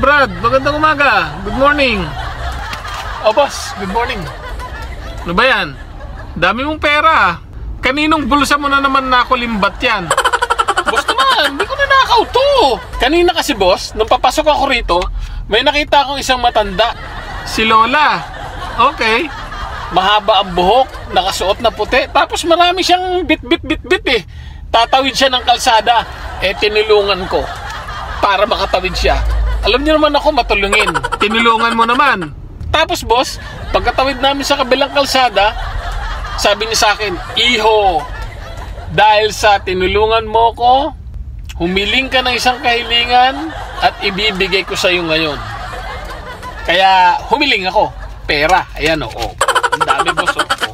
Brad, magandang umaga. Good morning. Oh boss, good morning. Ano ba yan? Dami mong pera. Kaninong bulsa mo na naman nakulimbat yan? Boss naman, hindi ko nanakaw to. Kanina kasi boss, nung papasok ako rito, may nakita akong isang matanda. Si Lola. Okay. Mahaba ang buhok, nakasuot na puti, tapos marami siyang bit eh. Tatawid siya ng kalsada. Tinulungan ko para makatawid siya. Alam niyo naman ako matulungin. Tinulungan mo naman. Tapos boss, pagkatawid namin sa kabilang kalsada, sabi niya sa akin, "Iho, dahil sa tinulungan mo ko, humiling ka ng isang kahilingan at ibibigay ko sa iyo ngayon." Kaya humiling ako. Pera. Ayan o. Ang dami boss.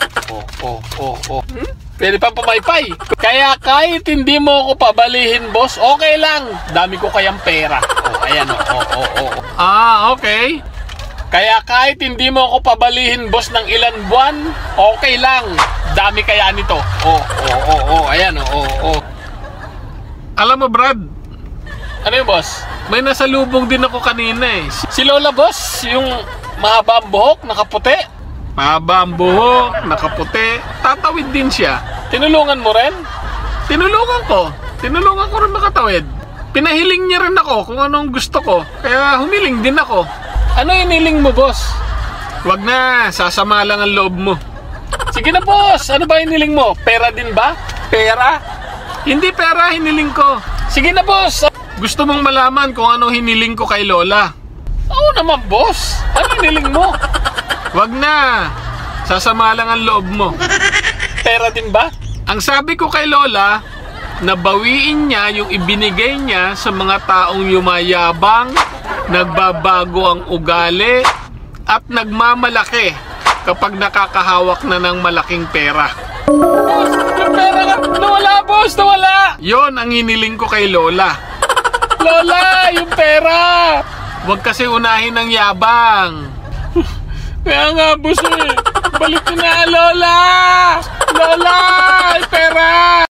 Pwede pa pamaypay. Kaya kahit hindi mo ako pabalihin boss, okay lang. Dami ko kayang pera. Ayan o. Okay. Kaya kahit hindi mo ako pabalihin boss ng ilan buwan, okay lang. Dami kaya nito. Ayan o. Alam mo Brad, ano yung boss? May nasalubong din ako kanina eh. Si Lola boss, yung mahaba ang buhok, nakaputi. Mahaba ang buhok, nakaputi. Tatawid din siya. Tinulungan mo rin? Tinulungan ko. Tinulungan ko rin makatawid. Pinahiling niya rin ako kung anong gusto ko. Kaya humiling din ako. Ano hiniling mo boss? Wag na, sasama lang ang loob mo. Sige na boss, ano ba hiniling mo? Pera din ba? Pera? Hindi pera hiniling ko. Sige na boss. Gusto mong malaman kung ano hiniling ko kay Lola? Oo naman boss. Ano hiniling mo? Wag na, sasama lang ang loob mo. Pera din ba? Ang sabi ko kay Lola, nabawiin niya yung ibinigay niya sa mga taong yumayabang, nagbabago ang ugali, at nagmamalaki kapag nakakahawak na ng malaking pera. Boss, yung pera ka, nawala boss, nawala! Yon ang hiniling ko kay Lola. Lola, yung pera! Huwag kasi unahin ng yabang. Kaya nga boss balik na Lola! Lola! Pera!